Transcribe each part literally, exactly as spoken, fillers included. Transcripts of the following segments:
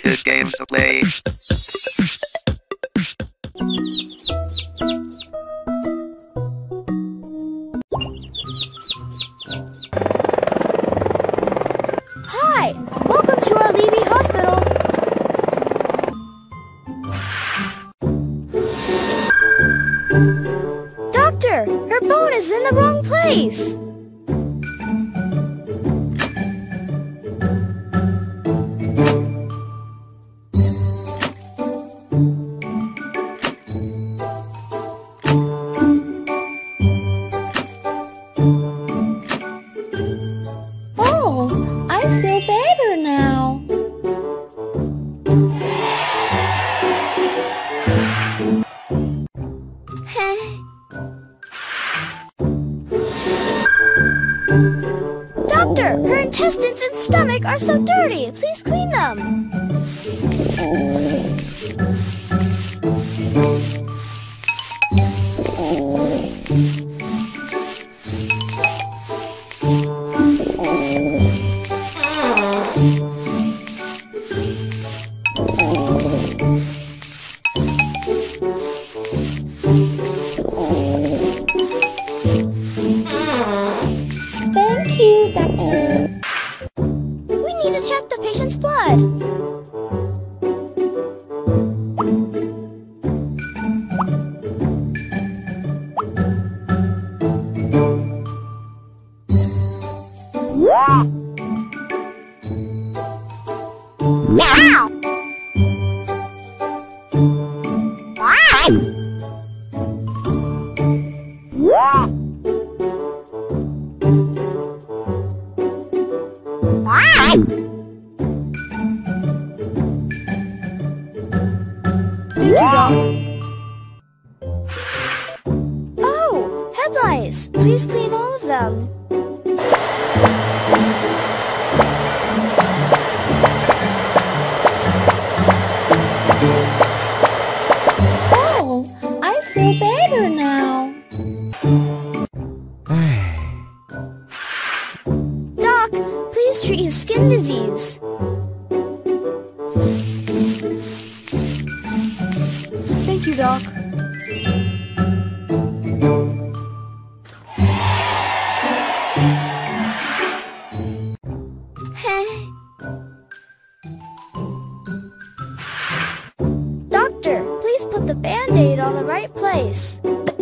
good games to play. Hi! Welcome to our Libii Hospital! Doctor! Her bone is in the wrong place! Oh, I feel better now. Doctor, her intestines and stomach are so dirty. Please clean them. Thank you, Doctor. We need to check the patient's blood. Wow! Wow! Thank you, Doc. Oh, head lice. Please clean all of them. Oh, I feel better now. Doc, please treat his skin disease. Thank you, Doc. Doctor, please put the Band-Aid on the right place.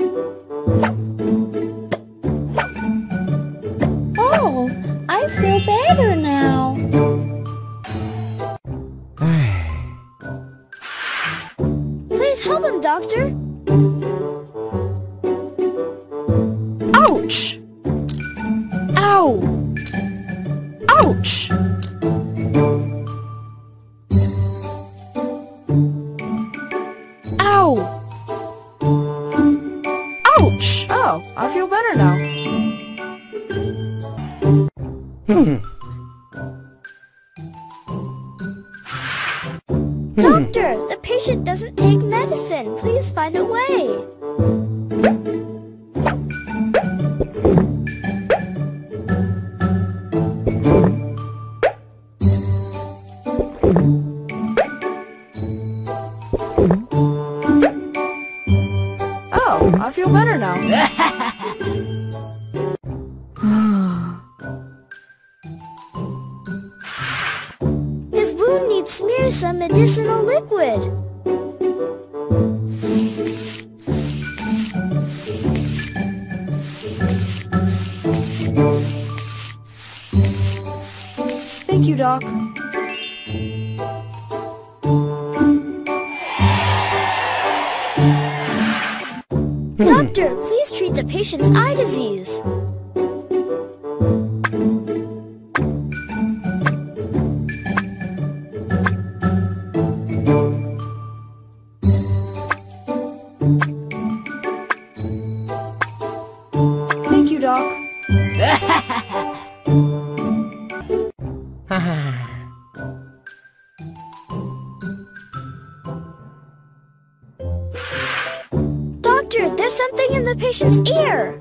Oh, I feel better now. Please help him, Doctor. Ouch! Ow! Ouch! Ow! Ouch! Oh, I feel better now. Doctor, the patient doesn't take medicine. Please find a way. Oh, I feel better now. His wound needs smear some medicinal liquid. Thank you, Doc. Doctor, please treat the patient's eye disease. Thank you, Doc. Doctor, there's something in the patient's ear.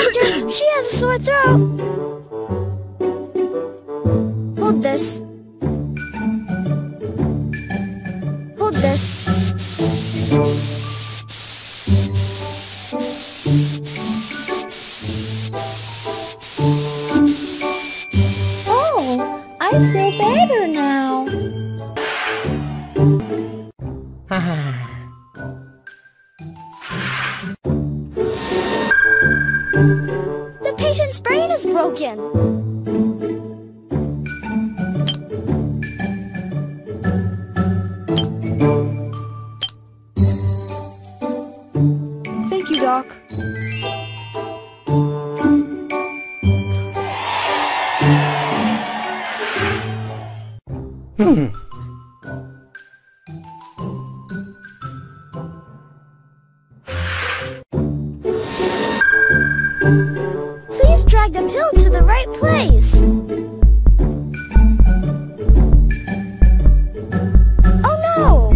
Doctor, she has a sore throat. Hold this. Hold this. Oh, I feel better now. The patient's brain is broken. Thank you, Doc. Please drag the pill to the right place. Oh no!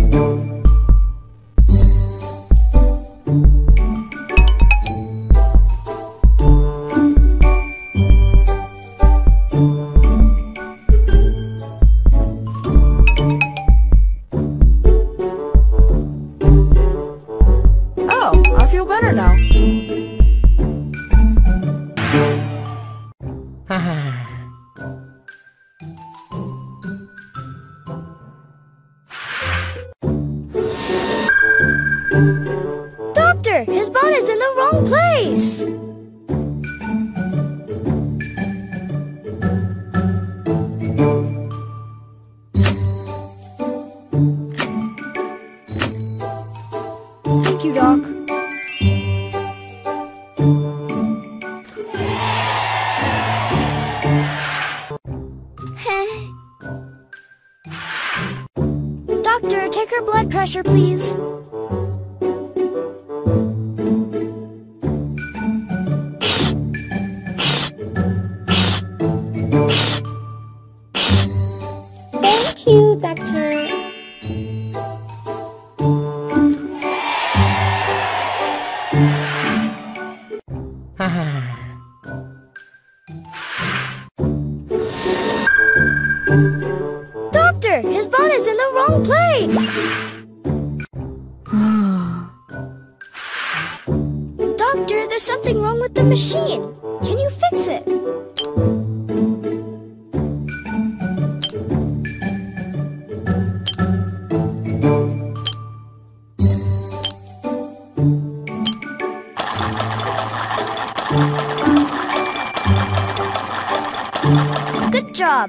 Oh, I feel better now. Doctor, his body's in the wrong place. Thank you, Doc. Doctor, take her blood pressure, please. Thank you, Doctor. Doctor, his body's in the wrong place. Doctor, there's something wrong with the machine. Can you fix it? Good job.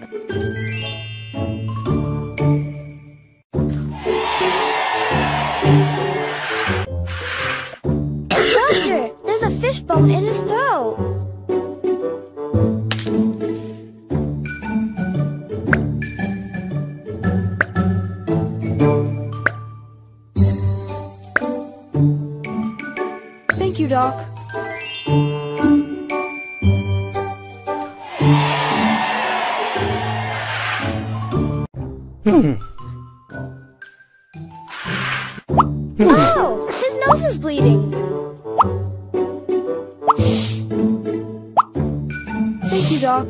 Doctor, there's a fishbone in his throat. Thank you, Doc. Oh, his nose is bleeding. Thank you, Doc.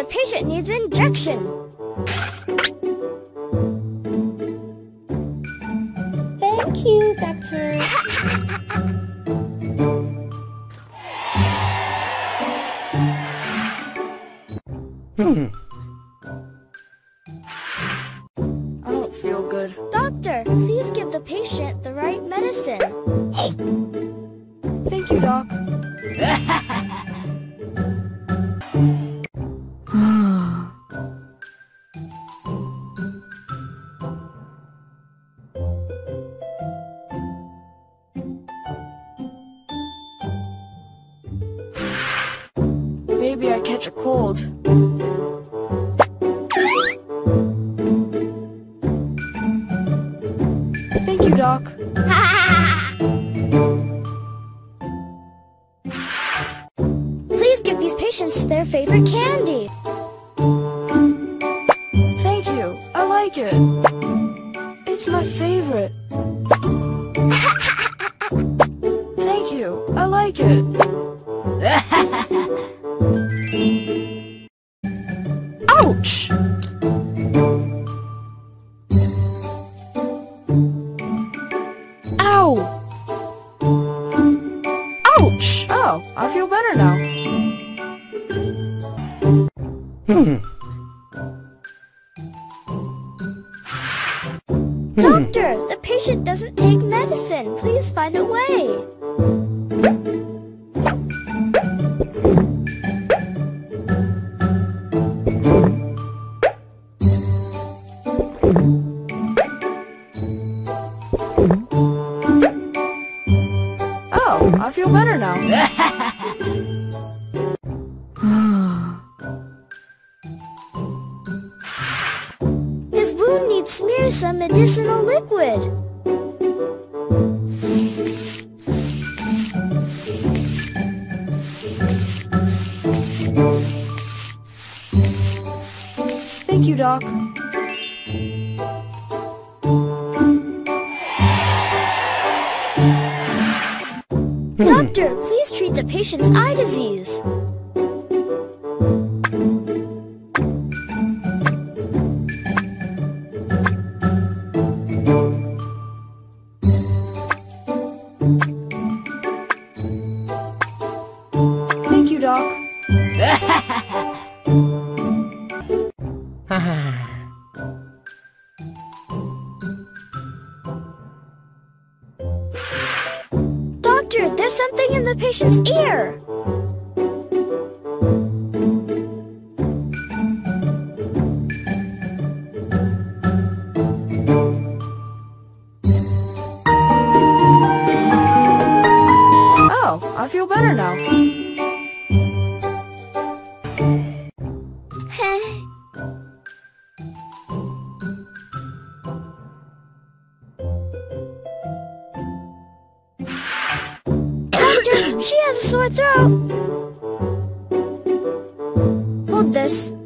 the patient needs an injection. Thank you, doctor. I don't feel good. Doctor, please give the patient the right medicine. Thank you, Doc. Maybe I catch a cold. Thank you, Doc. Please give these patients their favorite candy. Thank you. I like it. It's my favorite. Thank you. I like it. Ouch! Ow! Ouch! Oh, I feel better now. Doctor, the patient doesn't take medicine. Please find a way. Oh, I feel better now. His wound needs smear some medicinal liquid. Thank you, Doc. Doctor, please treat the patient's eye disease. Thank you, Doc. Doctor, there's something in the patient's ear. Oh, I feel better now. Doctor, she has a sore throat. Hold this.